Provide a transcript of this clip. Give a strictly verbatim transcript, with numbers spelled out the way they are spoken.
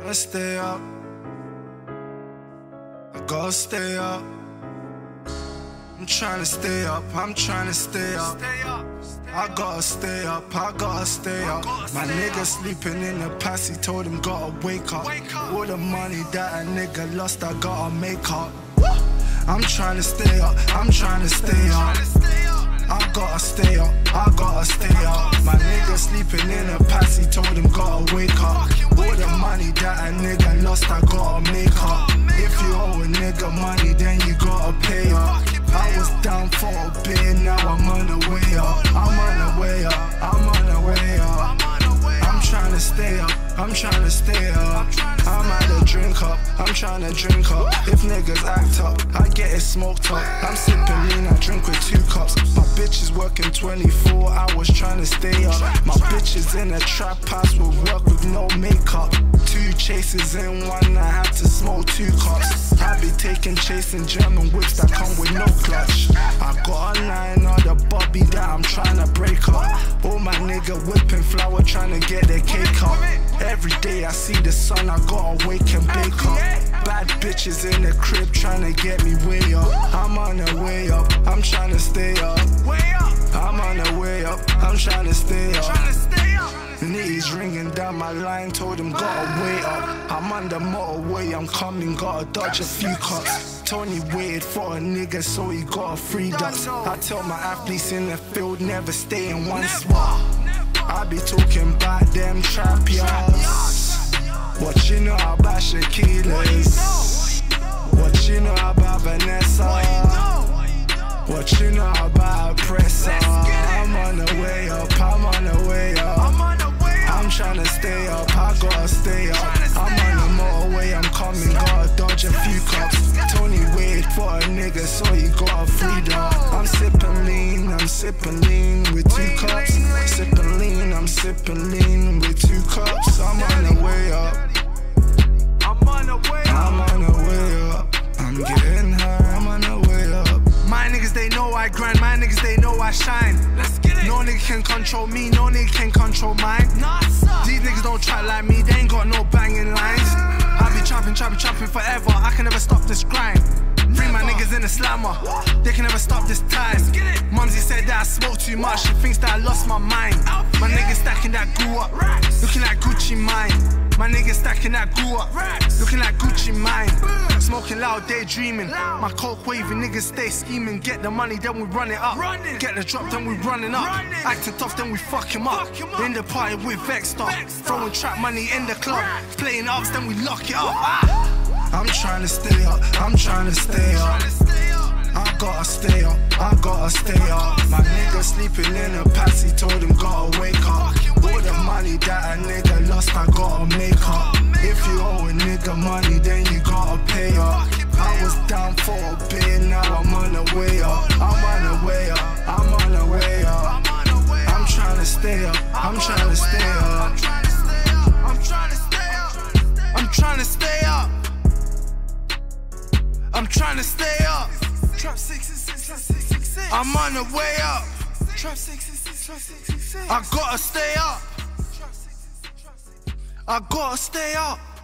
I stay up. I gotta stay up. I'm trying to stay up. I'm trying to stay up. I gotta stay up. I gotta stay up. My nigga sleeping in the past. He told him gotta wake up. All the money that a nigga lost, I gotta make up. I'm trying to stay up. I'm trying to stay up. I gotta stay up, I gotta stay up. My nigga sleeping in the past, he told him gotta wake up. All the money that a nigga lost, I gotta make up. If you owe a nigga money, then you gotta pay up. I was down for a bit, now I'm on the way up. I'm on the way up, I'm on the way up. I'm trying to stay up, I'm trying to stay up. I'm at a drink up, I'm trying to drink up. If niggas act up, I get it smoked up. I'm sipping lean, I drink with two cups. My bitch is working twenty-four hours trying to stay up. My bitch is in a trap house with work with no makeup. Two chases in one, I have to smoke two cups. I be taking chasing German whips that come with no clutch. I got a nine on the Bobby that I'm trying to break up. All my nigga whipping flour trying to get their cake up. Every day I see the sun, I gotta wake and bake up. Bad bitches in the crib trying to get me way up. I'm on the way up, I'm trying to stay up. I'm on the way up, I'm trying to stay up. Knees ringing down my line, told him gotta wait up. I'm on the motorway, I'm coming, gotta dodge a few cops. Tony waited for a nigga, so he got a free ducks. I tell my athletes in the field, never stay in one spot. I be talking about them trap yards. What you know about Shaquila's? What you know about Vanessa? What you know about Pressa? I'm on the way up, I'm on the way up. I'm trying to stay up, I gotta stay up. I'm on the motorway, I'm coming, gotta dodge a few cops. Tony waited for a nigga, so he got a free dog. I'm sipping lean, I'm sipping lean with two cups. Sipping lean, I'm sipping lean with two cups. I'm on the way up. I'm on the way up. I'm on the way up. I'm getting high, I'm on the way up. My niggas, they know I grind, my niggas, they know I shine. Let's get it. No nigga can control me, no nigga can control mine. Nah, these niggas don't try like me, they ain't got no banging lines. I be trapping, trapping, trapping forever, I can never stop this grind. Free my niggas in the slammer, they can never stop this time. Mumsy said that I smoke too much, she thinks that I lost my mind. My niggas stacking that goo up, looking like Gucci mine. My niggas stacking that goo up, looking like Gucci mine. Smoking loud, daydreaming. My coke waving, niggas stay scheming. Get the money, then we run it up. Get the drop, then we running up. Acting tough, then we fuck him up. In the party with Vexed up. Throwing trap money in the club. Playing ups, then we lock it up. I'm trying to stay up, I'm trying to stay up. I gotta stay up, I gotta stay up. My nigga sleeping in the past, he told him gotta wake up. All the money that a nigga lost, I gotta make up. If you owe a nigga money, then you gotta pay up. I was down for a bit, now I'm on the way up. I'm on the way up, I'm on the way up. I'm trying to stay up, I'm trying to stay up. I'm trying to stay up. I'm trying to stay up. I'm trying to stay up. Trap six six six six six six. I'm on the way up. Trap six six six six six six. I gotta stay up. I gotta stay up.